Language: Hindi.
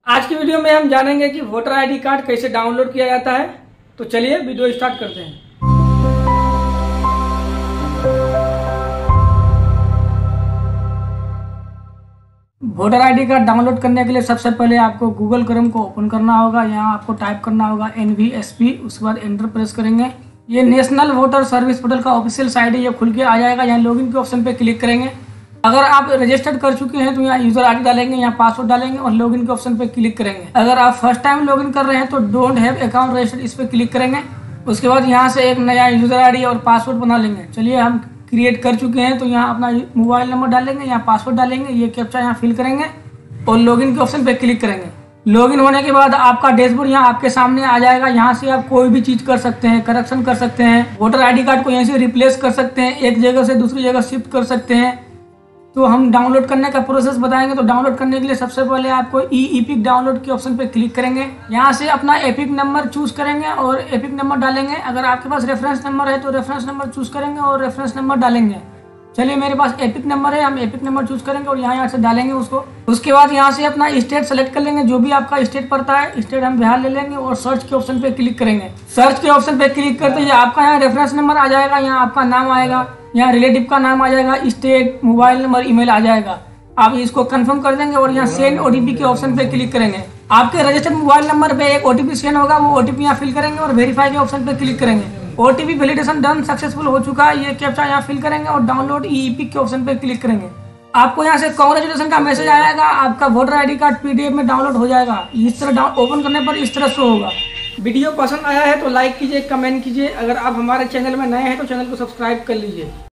आज की वीडियो में हम जानेंगे कि वोटर आईडी कार्ड कैसे डाउनलोड किया जाता है। तो चलिए वीडियो स्टार्ट करते हैं। वोटर आईडी कार्ड डाउनलोड करने के लिए सबसे पहले आपको गूगल क्रोम को ओपन करना होगा। यहाँ आपको टाइप करना होगा NVSP, उसके बाद एंटर प्रेस करेंगे। ये नेशनल वोटर सर्विस पोर्टल का ऑफिशियल साइट है, ये खुल के आ जाएगा। यहाँ लॉगिन के ऑप्शन पे क्लिक करेंगे। अगर आप रजिस्टर्ड कर चुके हैं तो यहाँ यूजर आईडी डालेंगे, यहाँ पासवर्ड डालेंगे और लॉगिन के ऑप्शन पे क्लिक करेंगे। अगर आप फर्स्ट टाइम लॉगिन कर रहे हैं तो डोंट हैव अकाउंट रजिस्टर्ड, इस पे क्लिक करेंगे। उसके बाद यहाँ से एक नया यूजर आईडी और पासवर्ड बना लेंगे। चलिए हम क्रिएट कर चुके हैं तो यहाँ अपना मोबाइल नंबर डालेंगे, यहाँ पासवर्ड डालेंगे, ये कैप्चा यहाँ फिल करेंगे और लॉगिन के ऑप्शन पे क्लिक करेंगे। लॉगिन होने के बाद आपका डैशबोर्ड यहाँ आपके सामने आ जाएगा। यहाँ से आप कोई भी चीज कर सकते हैं, करेक्शन कर सकते हैं, वोटर आईडी कार्ड को यहीं से रिप्लेस कर सकते हैं, एक जगह से दूसरी जगह शिफ्ट कर सकते हैं। तो हम डाउनलोड करने का प्रोसेस बताएंगे। तो डाउनलोड करने के लिए सबसे पहले आपको ई-एपिक डाउनलोड के ऑप्शन पे क्लिक करेंगे। यहाँ से अपना एपिक नंबर चूज करेंगे और एपिक नंबर डालेंगे। अगर आपके पास रेफरेंस नंबर है तो रेफरेंस नंबर चूज करेंगे और रेफरेंस नंबर डालेंगे। चलिए मेरे पास एपिक नंबर है, हम एपिक नंबर चूज करेंगे और यहाँ से डालेंगे उसको। उसके बाद यहाँ से अपना स्टेट सेलेक्ट कर लेंगे, जो भी आपका स्टेट पड़ता है। स्टेट हम बिहार ले लेंगे और सर्च के ऑप्शन पे क्लिक करेंगे। सर्च के ऑप्शन पे क्लिक करते ही आपका यहाँ रेफरेंस नंबर आ जाएगा, यहाँ आपका नाम आएगा, यहाँ रिलेटिव का नाम आ जाएगा, स्टेट, मोबाइल नंबर, ईमेल आ जाएगा। आप इसको कंफर्म कर देंगे और यहाँ सेंड OTP के ऑप्शन पे क्लिक करेंगे। आपके रजिस्टर्ड मोबाइल नंबर पे एक OTP सेंड होगा, वो OTP यहाँ फिल करेंगे और वेरीफाई के ऑप्शन पे क्लिक करेंगे। OTP वैलिडेशन डन सक्सेसफुल हो चुका है, ये कैप्चा यहाँ फिल करेंगे और डाउनलोड ई-एपिक के ऑप्शन पे क्लिक करेंगे। आपको यहाँ से कांग्रेचुलेशन का मैसेज आएगा, आपका वोटर आईडी कार्ड PDF में डाउनलोड हो जाएगा। इस तरह ओपन करने पर इस तरह शो होगा। वीडियो पसंद आया है तो लाइक कीजिए, कमेंट कीजिए। अगर आप हमारे चैनल में नए हैं तो चैनल को सब्सक्राइब कर लीजिए।